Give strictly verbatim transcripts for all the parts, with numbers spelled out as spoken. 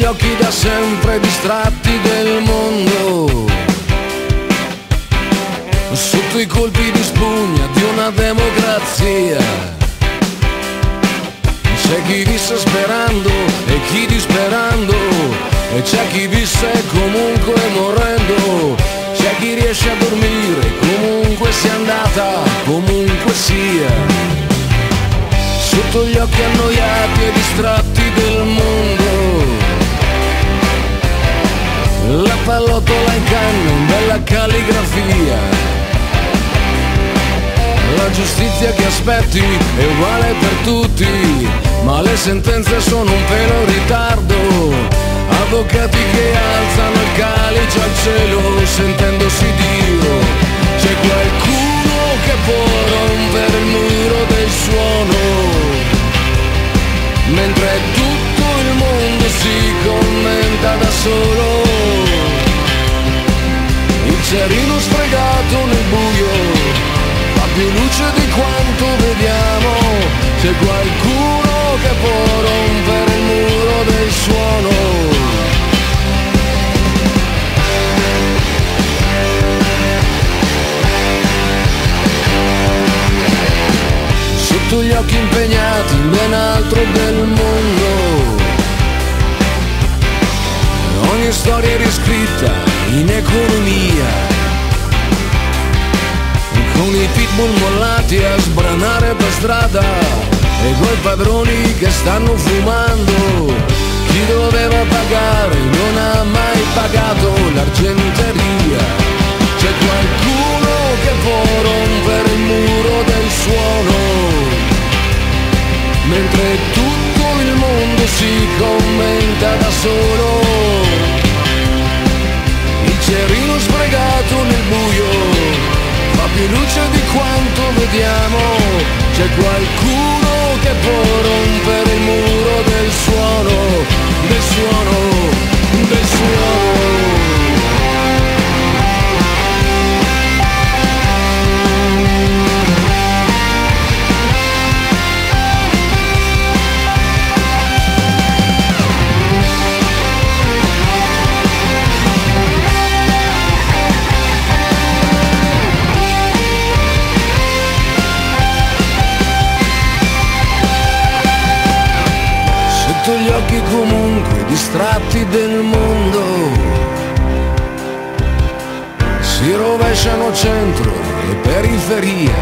gli occhi da sempre distratti del mondo, sotto i colpi di spugna di una democrazia. C'è chi visse sperando e chi disperando, e c'è chi visse comunque morendo. C'è chi riesce a dormire comunque sia andata, comunque sia. Sotto gli occhi annoiati e distratti del mondo, la pallottola in canna in bella calligrafia. La giustizia che aspetti è uguale per tutti, ma le sentenze sono un pelo in ritardo. Avvocati che alzano il calice al cielo sentendosi Dio. C'è qualcuno che può rompere il muro del suono, mentre tutto il mondo si commenta da solo. Il cerino sfregato nel buio più luce di quanto vediamo. C'è qualcuno che può rompere il muro del suono. Sotto gli occhi impegnati in ben altro del mondo, ogni storia è riscritta in economia, con i pitbull mollati a sbranare per strada e coi padroni che stanno fumando. Chi doveva pagare non ha mai pagato l'argenteria. C'è qualcuno che può rompere il muro del suono, mentre tutto il mondo si commenta da solo. Il cerino sfregato nel buio fa più luce di quanto vediamo. C'è qualcuno che può rompere il muro del suono, del suono, del suono. Sotto gli occhi comunque distratti del mondo, si rovesciano centro e periferia.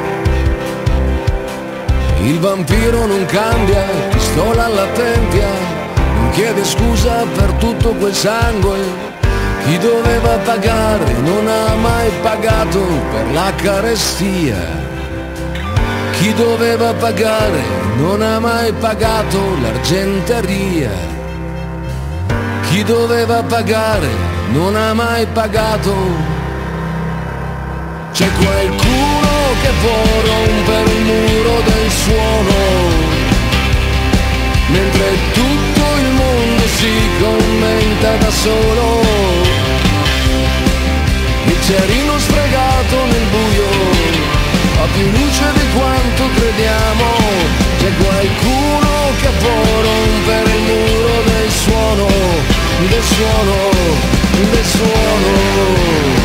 Il vampiro non cambia, pistola alla tempia, non chiede scusa per tutto quel sangue. Chi doveva pagare non ha mai pagato per la carestia. Chi doveva pagare non ha mai pagato l'argenteria. Chi doveva pagare non ha mai pagato. C'è qualcuno che può rompere il muro del suono, mentre tutto il mondo si commenta da solo. Il cerino sfregato nel buio ha più luce di quanto crediamo. C'è qualcuno che può rompere il muro del suono, del suono, del suono.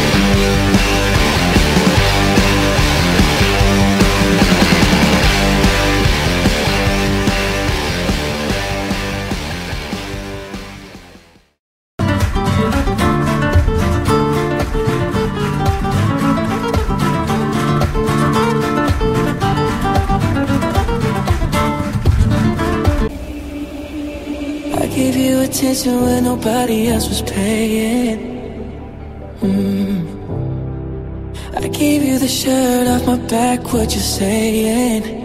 Attention when nobody else was paying. mm. I gave you the shirt off my back, what you saying?